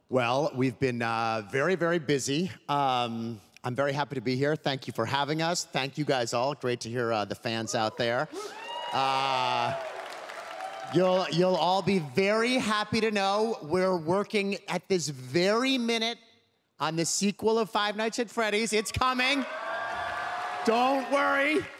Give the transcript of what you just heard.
Well, we've been very, very busy. I'm very happy to be here. Thank you for having us. Thank you guys all. Great to hear the fans out there. You'll all be very happy to know we're working at this very minute on the sequel of Five Nights at Freddy's. It's coming. Don't worry.